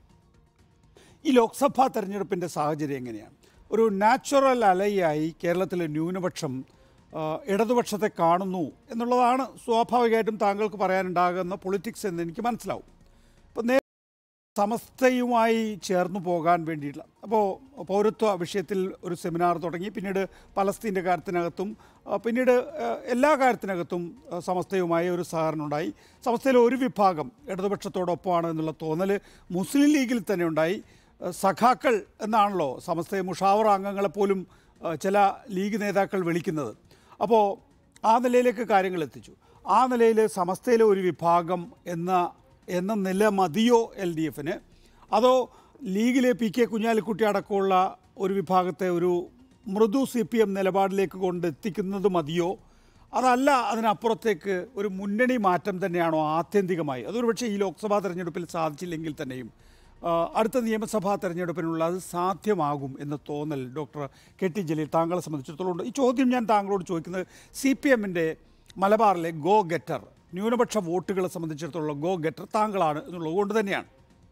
ഈ ലോക്സഭാ തെരഞ്ഞെടുപ്പിൻ്റെ സാഹചര്യം എങ്ങനെയാണ്? ഒരു നാച്ചുറൽ അലയായി കേരളത്തിലെ ന്യൂനപക്ഷം ഇടതുപക്ഷത്തെ കാണുന്നു എന്നുള്ളതാണ് സ്വാഭാവികമായിട്ടും താങ്കൾക്ക് പറയാനുണ്ടാകുന്ന പൊളിറ്റിക്സ് എന്ന് എനിക്ക് മനസ്സിലാവും. അപ്പോൾ സമസ്തയുമായി ചേർന്നു പോകാൻ വേണ്ടിയിട്ടുള്ള, അപ്പോൾ പൗരത്വ വിഷയത്തിൽ ഒരു സെമിനാർ തുടങ്ങി, പിന്നീട് പലസ്തീൻ്റെ കാര്യത്തിനകത്തും, പിന്നീട് എല്ലാ കാര്യത്തിനകത്തും സമസ്തയുമായി ഒരു സഹകരണം ഉണ്ടായി. സമസ്തയിലെ ഒരു വിഭാഗം ഇടതുപക്ഷത്തോടൊപ്പമാണ് എന്നുള്ള തോന്നൽ മുസ്ലിം ലീഗിൽ തന്നെ ഉണ്ടായി. സഖാക്കൾ എന്നാണല്ലോ സമസ്തയെ മുഷാവറ അംഗങ്ങളെപ്പോലും ചില ലീഗ് നേതാക്കൾ വിളിക്കുന്നത്. അപ്പോൾ ആ നിലയിലേക്ക് കാര്യങ്ങൾ എത്തിച്ചു. ആ നിലയിൽ സമസ്തയിലെ ഒരു വിഭാഗം എന്ന നില മതിയോ LDFന്? അതോ ലീഗിലെ PK കുഞ്ഞാലിക്കുട്ടി അടക്കമുള്ള ഒരു വിഭാഗത്തെ ഒരു മൃദു CPM നിലപാടിലേക്ക് കൊണ്ടെത്തിക്കുന്നത് മതിയോ? അതല്ല, അതിനപ്പുറത്തേക്ക് ഒരു മുന്നണി മാറ്റം തന്നെയാണോ ആത്യന്തികമായി? അതൊരു പക്ഷേ ഈ ലോക്സഭാ തെരഞ്ഞെടുപ്പിൽ സാധിച്ചില്ലെങ്കിൽ തന്നെയും അടുത്ത നിയമസഭാ തെരഞ്ഞെടുപ്പിനുള്ള അത് സാധ്യമാകും എന്ന തോന്നൽ ഡോക്ടർ കെ ടി ജലീൽ താങ്കളെ സംബന്ധിച്ചിടത്തോളം ഉണ്ട്. ഈ ചോദ്യം ഞാൻ താങ്കളോട് ചോദിക്കുന്നത് CPMൻ്റെ മലബാറിലെ ഗോ ഗെറ്റർ, ന്യൂനപക്ഷ വോട്ടുകളെ സംബന്ധിച്ചിടത്തോളം ഗോ ഗെറ്റർ താങ്കളാണ് എന്നുള്ളത് കൊണ്ട് തന്നെയാണ്.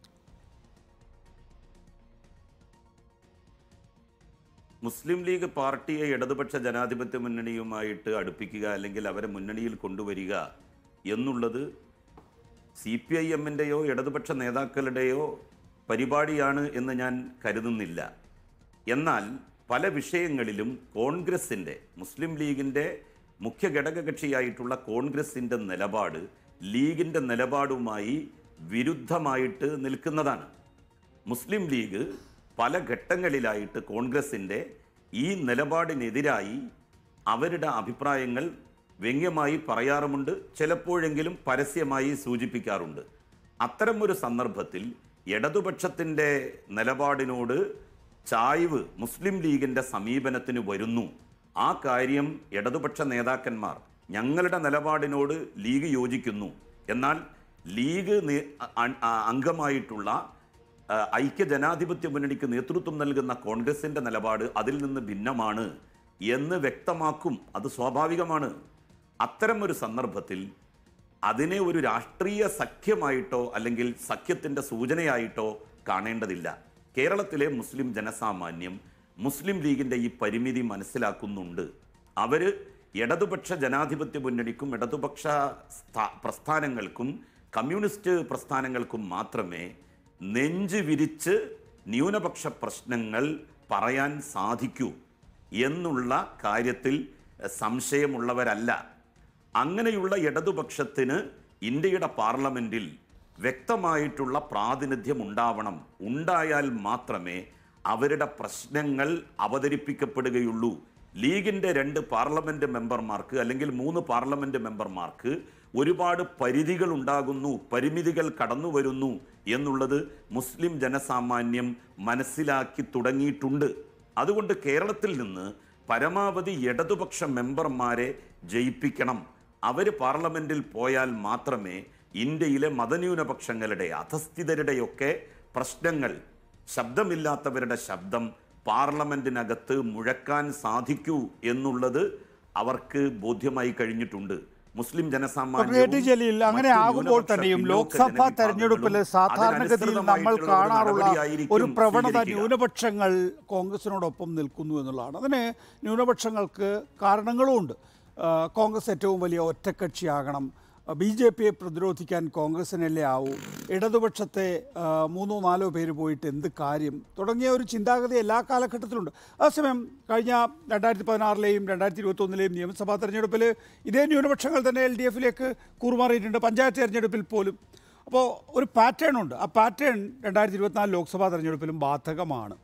മുസ്ലിം ലീഗ് പാർട്ടിയെ ഇടതുപക്ഷ ജനാധിപത്യ മുന്നണിയുമായിട്ട് അടുപ്പിക്കുക, അല്ലെങ്കിൽ അവരെ മുന്നണിയിൽ കൊണ്ടുവരിക എന്നുള്ളത് CPIMൻ്റെയോ ഇടതുപക്ഷ നേതാക്കളുടെയോ പരിപാടിയാണ് എന്ന് ഞാൻ കരുതുന്നില്ല. എന്നാൽ പല വിഷയങ്ങളിലും കോൺഗ്രസിൻ്റെ, മുസ്ലിം ലീഗിൻ്റെ മുഖ്യ ഘടകകക്ഷിയായിട്ടുള്ള കോൺഗ്രസിൻ്റെ നിലപാട് ലീഗിൻ്റെ നിലപാടുമായി വിരുദ്ധമായിട്ട് നിൽക്കുന്നതാണ്. മുസ്ലിം ലീഗ് പല ഘട്ടങ്ങളിലായിട്ട് കോൺഗ്രസിൻ്റെ ഈ നിലപാടിനെതിരായി അവരുടെ അഭിപ്രായങ്ങൾ വ്യംഗ്യമായി പറയാറുമുണ്ട്, ചിലപ്പോഴെങ്കിലും പരസ്യമായി സൂചിപ്പിക്കാറുണ്ട്. അത്തരമൊരു സന്ദർഭത്തിൽ ഇടതുപക്ഷത്തിൻ്റെ നിലപാടിനോട് ചായ്വ് മുസ്ലിം ലീഗിൻ്റെ സമീപനത്തിന് വരുന്നു. ആ കാര്യം ഇടതുപക്ഷ നേതാക്കന്മാർ ഞങ്ങളുടെ നിലപാടിനോട് ലീഗ് യോജിക്കുന്നു, എന്നാൽ ലീഗ് അംഗമായിട്ടുള്ള ഐക്യജനാധിപത്യ മുന്നണിക്ക് നേതൃത്വം നൽകുന്ന കോൺഗ്രസിൻ്റെ നിലപാട് അതിൽ നിന്ന് ഭിന്നമാണ് എന്ന് വ്യക്തമാക്കും. അത് സ്വാഭാവികമാണ്. അത്തരം ഒരു സന്ദർഭത്തിൽ അതിനെ ഒരു രാഷ്ട്രീയ സഖ്യമായിട്ടോ അല്ലെങ്കിൽ സഖ്യത്തിൻ്റെ സൂചനയായിട്ടോ കാണേണ്ടതില്ല. കേരളത്തിലെ മുസ്ലിം ജനസാമാന്യം മുസ്ലിം ലീഗിൻ്റെ ഈ പരിമിതി മനസ്സിലാക്കുന്നുണ്ട്. അവർ ഇടതുപക്ഷ ജനാധിപത്യ മുന്നണിക്കും ഇടതുപക്ഷ പ്രസ്ഥാനങ്ങൾക്കും കമ്മ്യൂണിസ്റ്റ് പ്രസ്ഥാനങ്ങൾക്കും മാത്രമേ നെഞ്ച് വിരിച്ച് ന്യൂനപക്ഷ പ്രശ്നങ്ങൾ പറയാൻ സാധിക്കൂ എന്നുള്ള കാര്യത്തിൽ സംശയമുള്ളവരല്ല. അങ്ങനെയുള്ള ഇടതുപക്ഷത്തിന് ഇന്ത്യയുടെ പാർലമെൻറ്റിൽ വ്യക്തമായിട്ടുള്ള പ്രാതിനിധ്യം ഉണ്ടാവണം. ഉണ്ടായാൽ മാത്രമേ അവരുടെ പ്രശ്നങ്ങൾ അവതരിപ്പിക്കപ്പെടുകയുള്ളൂ. ലീഗിൻ്റെ 2 പാർലമെൻറ്റ് മെമ്പർമാർക്ക് അല്ലെങ്കിൽ 3 പാർലമെൻറ്റ് മെമ്പർമാർക്ക് ഒരുപാട് പരിധികൾ ഉണ്ടാകുന്നു, പരിമിതികൾ കടന്നു വരുന്നു എന്നുള്ളത് മുസ്ലിം ജനസാമാന്യം മനസ്സിലാക്കി തുടങ്ങിയിട്ടുണ്ട്. അതുകൊണ്ട് കേരളത്തിൽ നിന്ന് പരമാവധി ഇടതുപക്ഷ മെമ്പർമാരെ ജയിപ്പിക്കണം. അവർ പാർലമെൻറ്റിൽ പോയാൽ മാത്രമേ ഇന്ത്യയിലെ മതന്യൂനപക്ഷങ്ങളുടെ അധസ്ഥിതരുടെയൊക്കെ പ്രശ്നങ്ങൾ, ശബ്ദമില്ലാത്തവരുടെ ശബ്ദം പാർലമെൻറ്റിനകത്ത് മുഴക്കാൻ സാധിക്കൂ എന്നുള്ളത് അവർക്ക് ബോധ്യമായി കഴിഞ്ഞിട്ടുണ്ട്. മുസ്ലിം ജലീൽ, അങ്ങനെ ആകുമ്പോൾ തന്നെയും ലോക്സഭാ തെരഞ്ഞെടുപ്പിൽ സാധാരണഗതിയിൽ നമ്മൾ കാണാറുള്ള ഒരു പ്രവണത ന്യൂനപക്ഷങ്ങൾ കോൺഗ്രസിനോടൊപ്പം നിൽക്കുന്നു എന്നുള്ളതാണ്. അതിന് ന്യൂനപക്ഷങ്ങൾക്ക് കാരണങ്ങളുമുണ്ട്. കോൺഗ്രസ് ഏറ്റവും വലിയ ഒറ്റക്കക്ഷിയാകണം, BJPയെ പ്രതിരോധിക്കാൻ കോൺഗ്രസിനല്ലേ ആവൂ, ഇടതുപക്ഷത്തെ 3-4 പേര് പോയിട്ട് എന്ത് കാര്യം തുടങ്ങിയ ഒരു ചിന്താഗതി എല്ലാ കാലഘട്ടത്തിലുണ്ട്. അതേസമയം കഴിഞ്ഞ 2016-ലെയും 2021-ലെയും നിയമസഭാ തെരഞ്ഞെടുപ്പിൽ ഇതേ ന്യൂനപക്ഷങ്ങൾ തന്നെ LDFിലേക്ക് കൂറുമാറിയിട്ടുണ്ട്, പഞ്ചായത്ത് തെരഞ്ഞെടുപ്പിൽ പോലും. അപ്പോൾ ഒരു പാറ്റേൺ ഉണ്ട്. ആ പാറ്റേൺ 2024 ലോക്സഭാ തെരഞ്ഞെടുപ്പിലും ബാധകമാണ്.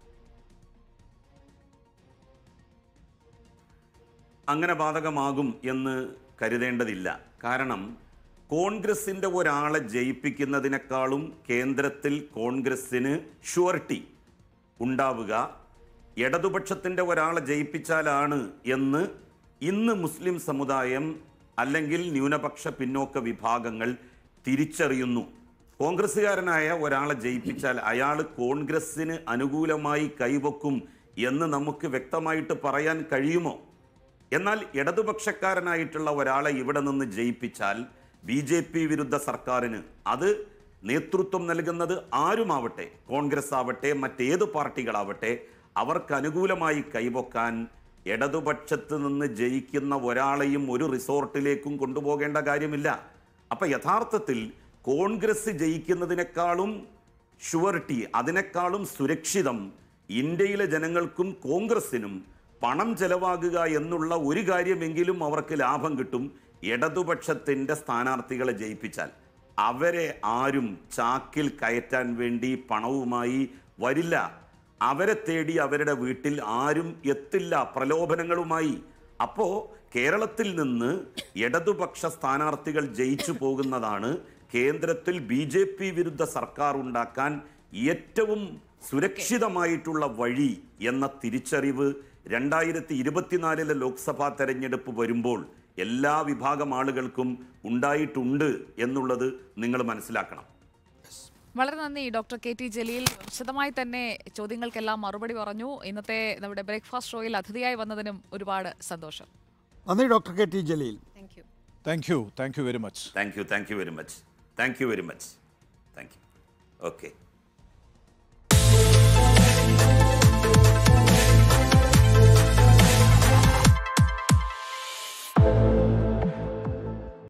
അങ്ങനെ ബാധകമാകും എന്ന് കരുതേണ്ടതില്ല. കാരണം കോൺഗ്രസിൻ്റെ ഒരാളെ ജയിപ്പിക്കുന്നതിനേക്കാളും കേന്ദ്രത്തിൽ കോൺഗ്രസ്സിന് ഷ്യൂറിറ്റി ഉണ്ടാവുക ഇടതുപക്ഷത്തിൻ്റെ ഒരാളെ ജയിപ്പിച്ചാലാണ് എന്ന് ഇന്ന് മുസ്ലിം സമുദായം അല്ലെങ്കിൽ ന്യൂനപക്ഷ പിന്നോക്ക വിഭാഗങ്ങൾ തിരിച്ചറിയുന്നു. കോൺഗ്രസ്സുകാരനായ ഒരാളെ ജയിപ്പിച്ചാൽ അയാൾ കോൺഗ്രസ്സിന് അനുകൂലമായി കൈവക്കും എന്ന് നമുക്ക് വ്യക്തമായിട്ട് പറയാൻ കഴിയുമോ? എന്നാൽ ഇടതുപക്ഷക്കാരനായിട്ടുള്ള ഒരാളെ ഇവിടെ നിന്ന് ജയിപ്പിച്ചാൽ BJP വിരുദ്ധ സർക്കാരിന് അത് നേതൃത്വം നൽകുന്നത് ആരുമാവട്ടെ, കോൺഗ്രസ് ആവട്ടെ മറ്റേത് പാർട്ടികളാവട്ടെ, അവർക്ക് അനുകൂലമായി കൈവക്കാൻ ഇടതുപക്ഷത്ത് നിന്ന് ജയിക്കുന്ന ഒരാളെയും ഒരു റിസോർട്ടിലേക്കും കൊണ്ടുപോകേണ്ട കാര്യമില്ല. അപ്പം യഥാർത്ഥത്തിൽ കോൺഗ്രസ് ജയിക്കുന്നതിനേക്കാളും ഷ്യൂറിറ്റി, അതിനേക്കാളും സുരക്ഷിതം ഇന്ത്യയിലെ ജനങ്ങൾക്കും കോൺഗ്രസിനും പണം ചെലവാകുക എന്നുള്ള ഒരു കാര്യമെങ്കിലും അവർക്ക് ലാഭം കിട്ടും. ഇടതുപക്ഷത്തിൻ്റെ സ്ഥാനാർത്ഥികളെ ജയിപ്പിച്ചാൽ അവരെ ആരും ചാക്കിൽ കയറ്റാൻ വേണ്ടി പണവുമായി വരില്ല. അവരെ തേടി അവരുടെ വീട്ടിൽ ആരും എത്തില്ല പ്രലോഭനങ്ങളുമായി. അപ്പോൾ കേരളത്തിൽ നിന്ന് ഇടതുപക്ഷ സ്ഥാനാർത്ഥികൾ ജയിച്ചു പോകുന്നതാണ് കേന്ദ്രത്തിൽ BJP വിരുദ്ധ സർക്കാർ ഉണ്ടാക്കാൻ ഏറ്റവും സുരക്ഷിതമായിട്ടുള്ള വഴി എന്ന തിരിച്ചറിവ് 2024 ലോക്സഭാ തെരഞ്ഞെടുപ്പ് വരുമ്പോൾ എല്ലാ വിഭാഗം ആളുകൾക്കും ഉണ്ടായിട്ടുണ്ട് എന്നുള്ളത് നിങ്ങൾ മനസ്സിലാക്കണം. വളരെ നന്ദി ഡോക്ടർ KT ജലീൽ. വിശദമായി തന്നെ ചോദ്യങ്ങൾക്കെല്ലാം മറുപടി പറഞ്ഞു. ഇന്നത്തെ നമ്മുടെ ബ്രേക്ക്ഫാസ്റ്റ് ഷോയിൽ അതിഥിയായി വന്നതിനും ഒരുപാട് സന്തോഷം. നന്ദി doctor KT Jaleel. Thank you very much. Thank you very much. Okay.